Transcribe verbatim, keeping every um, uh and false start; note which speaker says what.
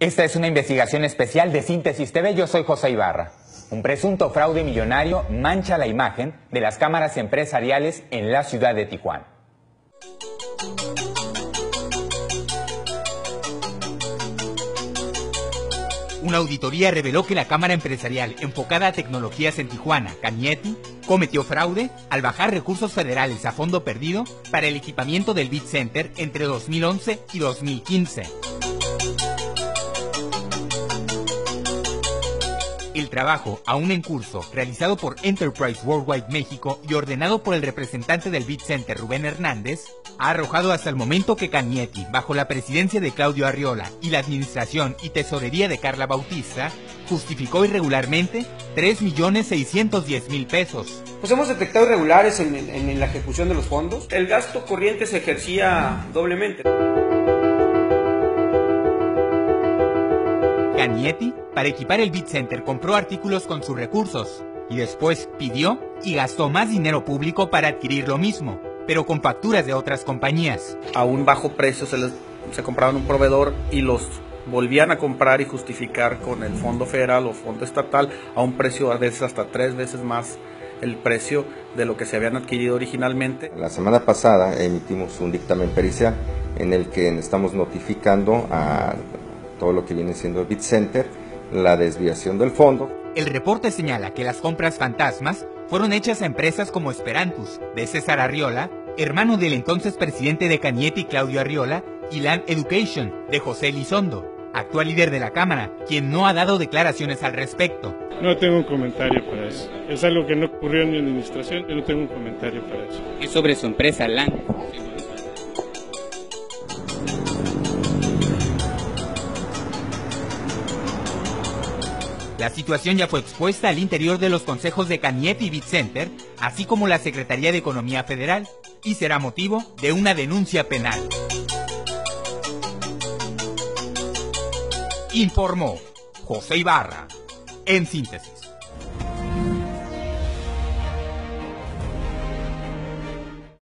Speaker 1: Esta es una investigación especial de Síntesis T V. Yo soy José Ibarra. Un presunto fraude millonario mancha la imagen de las cámaras empresariales en la ciudad de Tijuana. Una auditoría reveló que la cámara empresarial enfocada a tecnologías en Tijuana, Canieti, cometió fraude al bajar recursos federales a fondo perdido para el equipamiento del Bit Center entre dos mil once y dos mil quince. El trabajo, aún en curso, realizado por Enterprise Worldwide México y ordenado por el representante del Bit Center, Rubén Hernández, ha arrojado hasta el momento que Canieti, bajo la presidencia de Claudio Arriola y la administración y tesorería de Carla Bautista, justificó irregularmente tres millones seiscientos diez mil pesos.
Speaker 2: Pues hemos detectado irregulares en, en, en la ejecución de los fondos. El gasto corriente se ejercía doblemente.
Speaker 1: Canieti, para equipar el Bit Center, compró artículos con sus recursos y después pidió y gastó más dinero público para adquirir lo mismo, pero con facturas de otras compañías.
Speaker 2: A un bajo precio se, les, se compraban un proveedor y los volvían a comprar y justificar con el fondo federal o fondo estatal a un precio a veces hasta tres veces más el precio de lo que se habían adquirido originalmente.
Speaker 3: La semana pasada emitimos un dictamen pericial en el que estamos notificando a todo lo que viene siendo el Bit Center la desviación del fondo.
Speaker 1: El reporte señala que las compras fantasmas fueron hechas a empresas como Esperantus, de César Arriola, hermano del entonces presidente de Canieti, Claudio Arriola, y Land Education, de José Elizondo, actual líder de la Cámara, quien no ha dado declaraciones al respecto.
Speaker 4: No tengo un comentario para eso. Es algo que no ocurrió en mi administración, yo no tengo un comentario para eso.
Speaker 5: Es sobre su empresa, Land.
Speaker 1: La situación ya fue expuesta al interior de los consejos de Canieti y Bit Center, así como la Secretaría de Economía Federal, y será motivo de una denuncia penal. Informó José Ibarra, en Síntesis.